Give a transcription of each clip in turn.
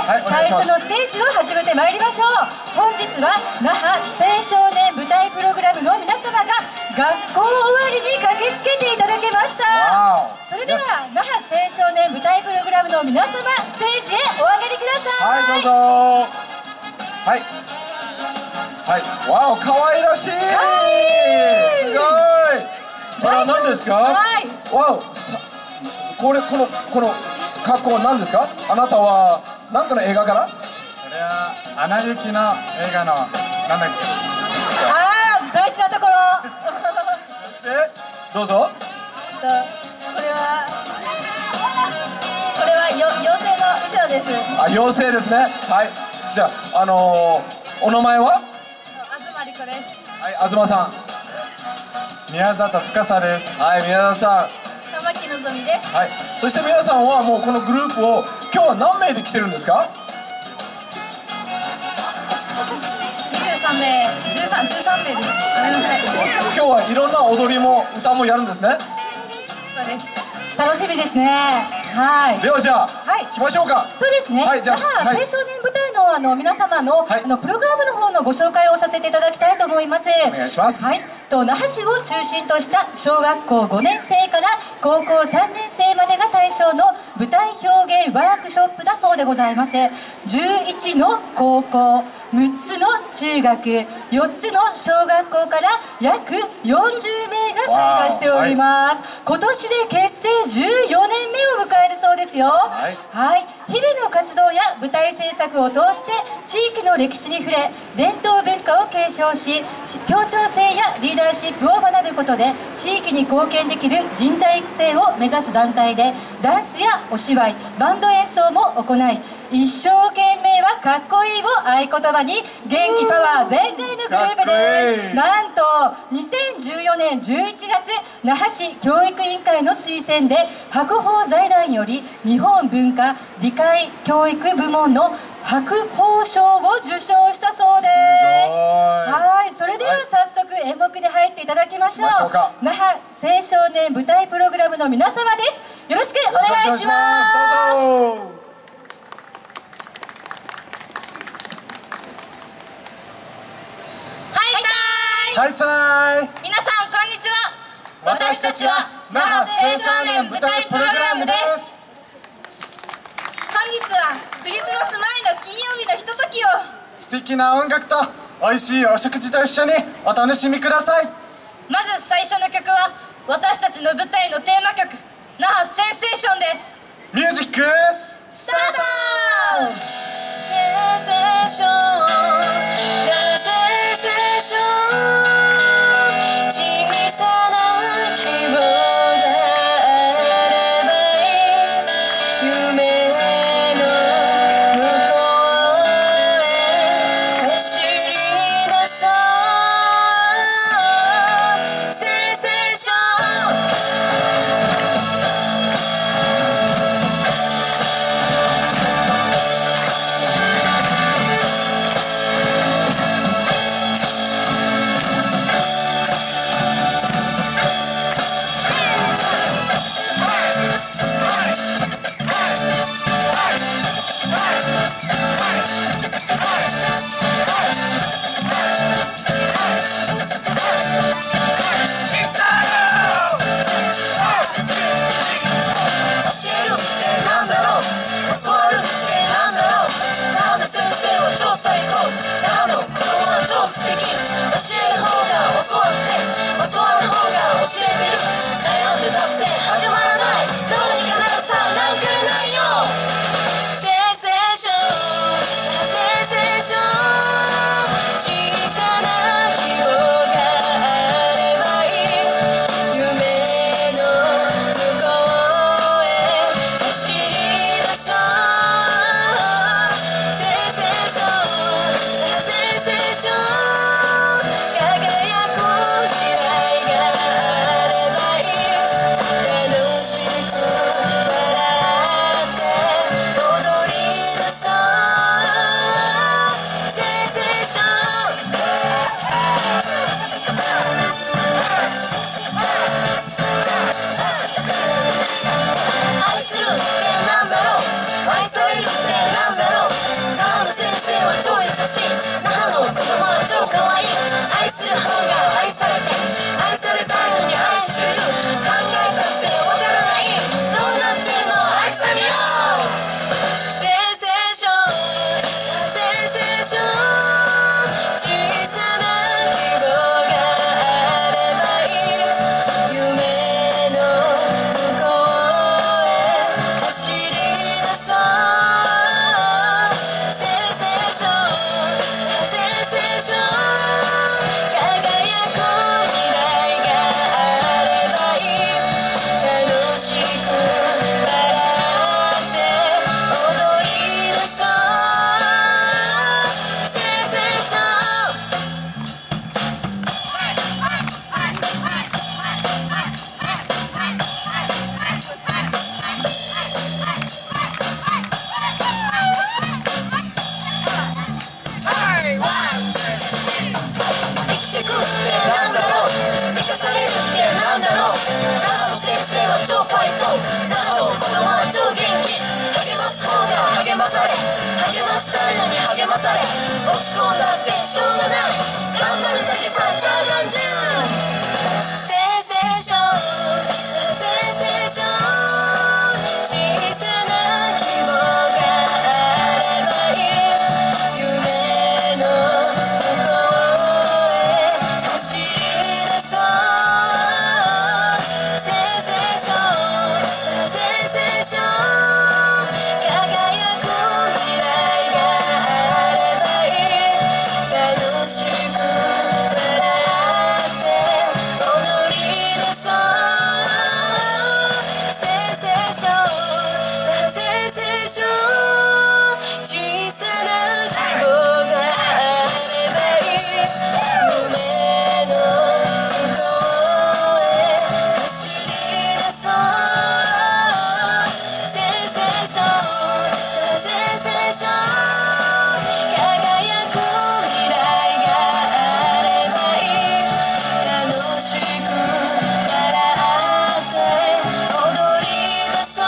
最初のステージを始めてまいりましょう。本日は那覇青少年舞台プログラムの皆様が学校終わりに駆けつけていただけました。それでは那覇青少年舞台プログラムの皆様、ステージへお上がりください。 はい、どうぞ。はいはい、わお、可愛らしい。すごい。これは何ですか？わお、この格好は何ですか？あなたは何かの映画から？ これはアナ雪の映画のなんだっけ？ 大事なところ。 そしてどうぞ。 これは妖精の衣装です。 妖精ですね。はい。じゃあお名前は？ 東理子です。 はい、東さん。 宮里司です。 はい、宮里さん。 玉木のぞみです。 はい。そして皆さんはもうこのグループを今日は何名で来てるんですか ？13名です。ごめんなさい。 今日はいろんな踊りも歌もやるんですね。 そうです。楽しみですね。はい。 ではじゃあ、行きましょうか。 そうですね。 はい、じゃあ青少年舞台の皆様のプログラムの方のご紹介をさせていただきたいと思います。 お願いします。 はい。那覇市を中心とした小学校5年生から高校3年生までが対象の舞台表現ワークショップだそうでございます。11の高校、6つの中学、4つの小学校から約40名が参加しております。今年で結成14年目を迎えるそうですよ。はい。日々の活動や舞台制作を通して地域の歴史に触れ、伝統文化を継承し、協調性やリーダーシップを学ぶことで地域に貢献できる人材育成を目指す団体で、ダンスやお芝居、バンド演奏も行い、一生懸命はかっこいいを合言葉に元気パワー全開のグループです。なんと2014年11月、那覇市教育委員会の推薦で白鵬財団より日本文化理解教育部門の白鵬賞を受賞したそうです。はい、それでは早速演目に入っていただきましょう。那覇青少年舞台プログラムの皆様です。よろしくお願いします。 どうぞ。 はいさい。皆さんこんにちは。私たちは那覇青少年舞台プログラムです。本日はクリスマス前の金曜日のひとときを素敵な音楽と美味しいお食事と一緒にお楽しみください。 まず最初の曲は私たちの舞台のテーマ曲「那覇センセーション」です。 ミュージックスタート。センセーション、那覇センセーション、小さな希望があればいい、夢の向こうへ走り出そう。センセーショ輝く未来があればいい。 超ファイト那覇の子供は超元気励ます方が励まされ励ましたいのに励まされ落ち込んだってしょうがない頑張るだけさチャーガンジューセンセーションセンセーション小さな希望があればいい夢の向こうへ走り出そうセンセーションセンセーション輝く未来があればいい楽しく笑って踊り出そうセンセーションセンセーション小さな希望があればいい夢の向こうへ走り出そうセンセーションセンセーション輝く未来があればいい楽しく笑って踊り出そう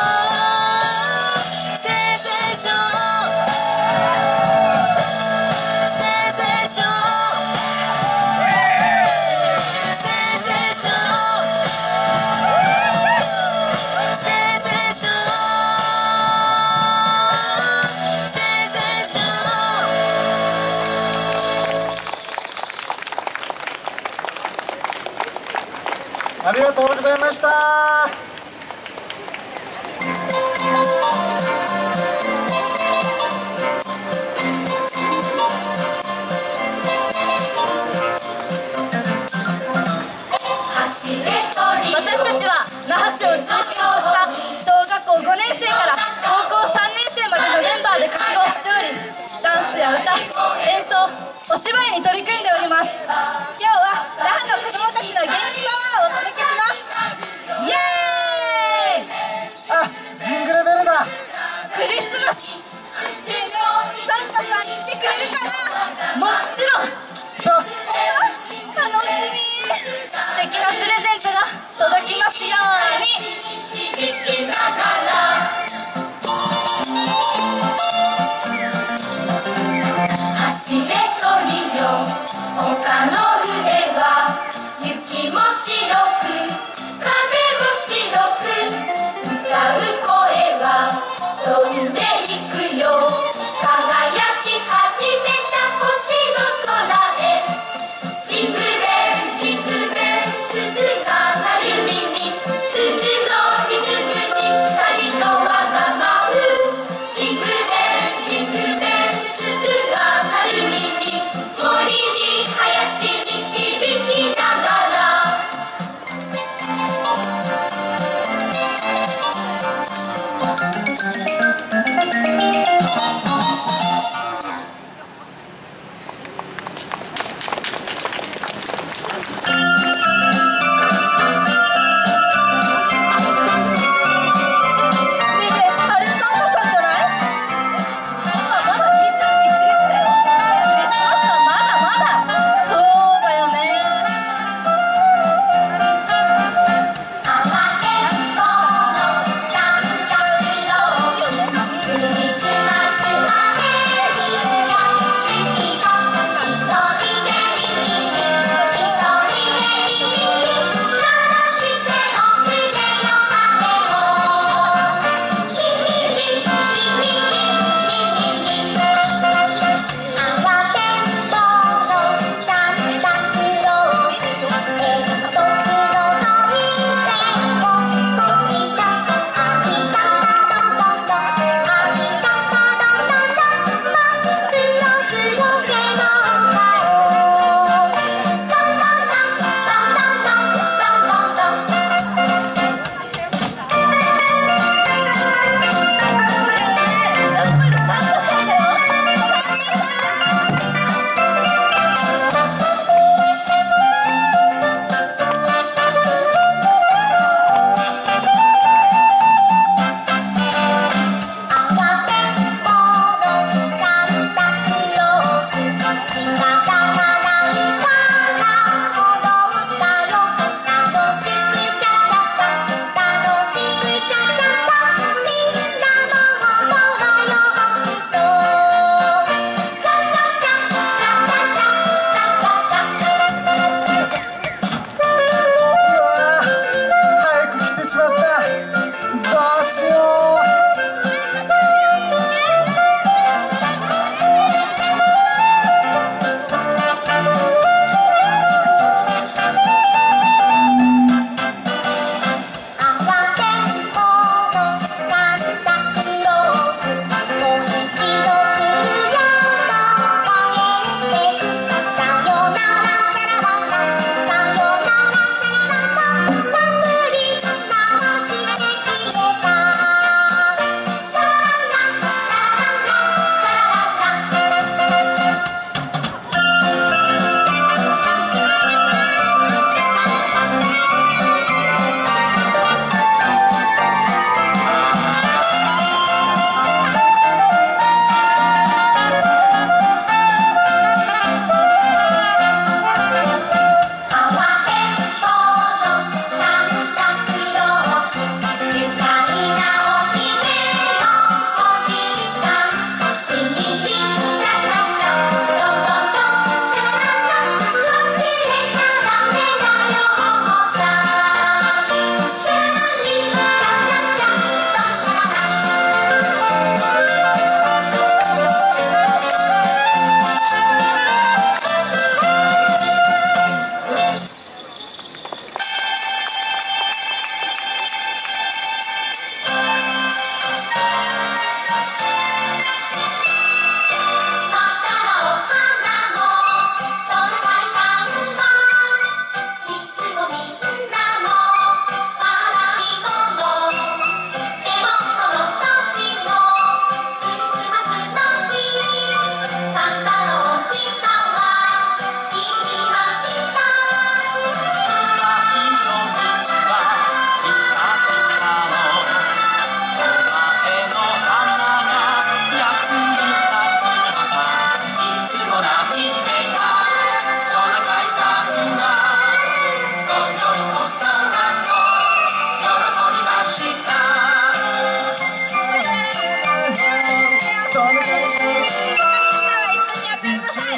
センセーションセンセーションセンセーションセンセーションセンセーションありがとうございました。 私たちは那覇市を中心とした小学校5年生から高校3年生までのメンバーで活動しておりダンスや歌、演奏、お芝居に取り組んでおります。今日は那覇の子どもたちの元気パワーをお届けします。イエーイ。 あ、ジングルベルだ。 クリスマスねえねえ、サンタさん来てくれるかな。もちろんあ、 楽しみ。素敵なプレゼントが届きますように。 走れソリよ丘の上は雪も白く風も白く歌う声は飛んでいくよ輝き始めた星の空へジングルベルジングルベル鈴が鳴る耳鈴の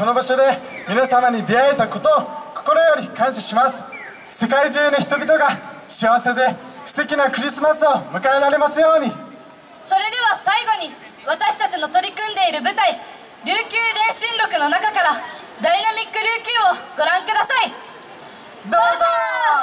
この場所で皆様に出会えたことを心より感謝します。世界中の人々が幸せで素敵なクリスマスを迎えられますように。 それでは最後に私たちの取り組んでいる舞台「琉球電信録」の中から「ダイナミック琉球」をご覧ください。 どうぞ。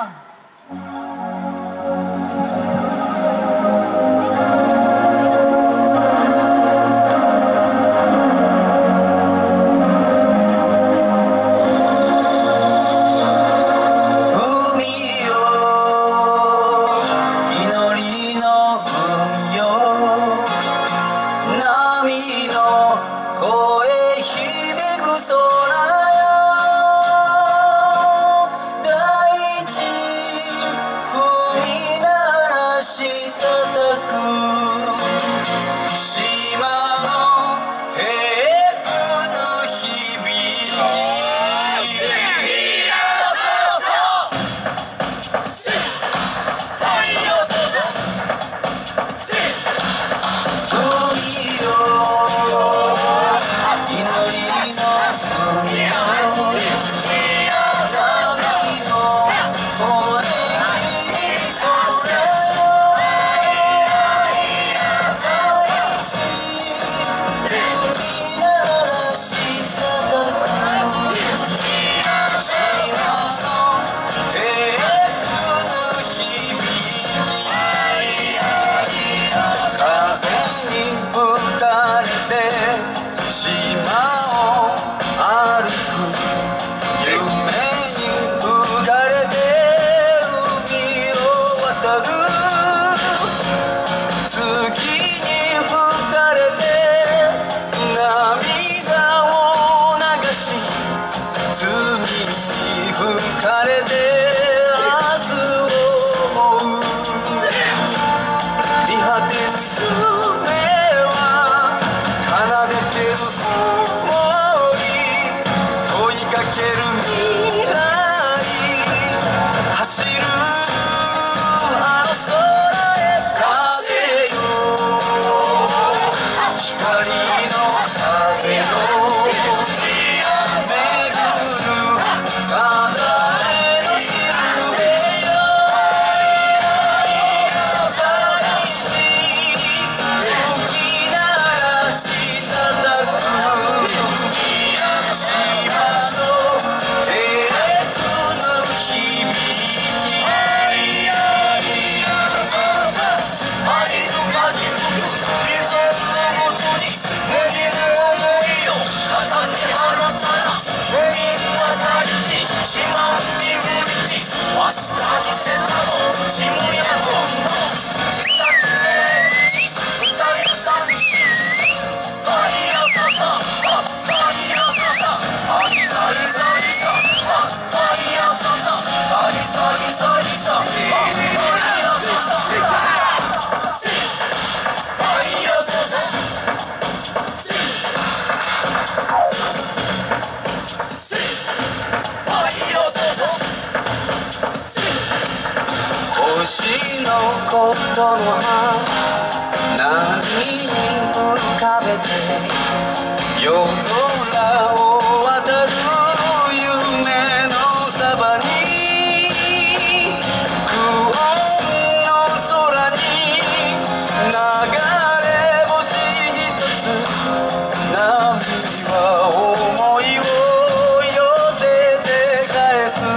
星のことの葉波に浮かべて夜空を渡る夢のそばに空の空に流れ星一つ波は思いを寄せて返す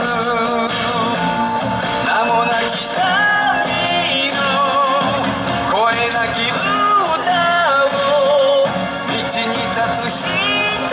名もなき旅の声なき歌を道に立つ人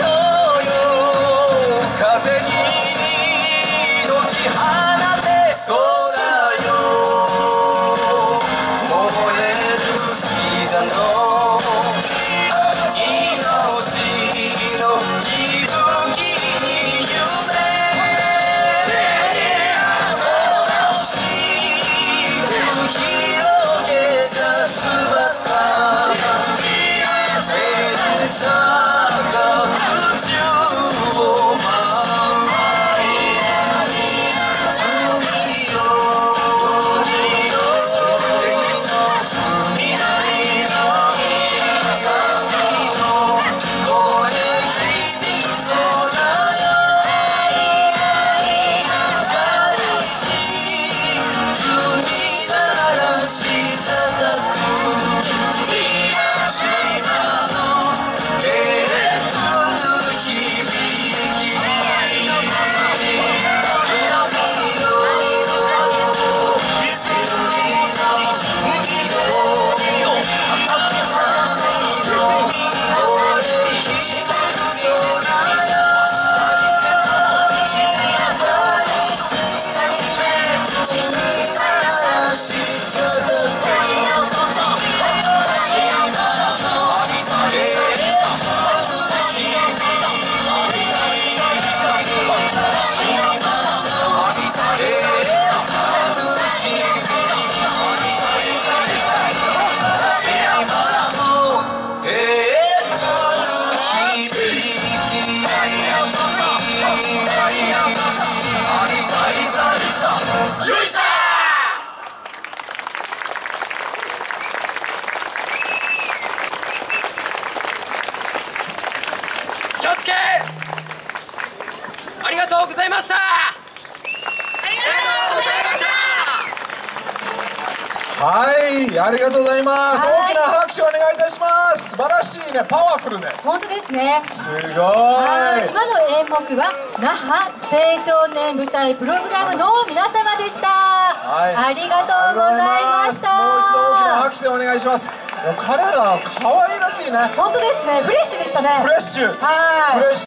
ありがとうございました。 はい、ありがとうございます。大きな拍手をお願いいたします。素晴らしいね、パワフルで。 本当ですね。 すごい。 今の演目は那覇青少年舞台プログラムの皆様でした。ありがとうございました。 もう一度大きな拍手でお願いします。もう彼ら可愛らしいね。 本当ですね。フレッシュでしたね。 フレッシュ。 はい。 フレッシュ。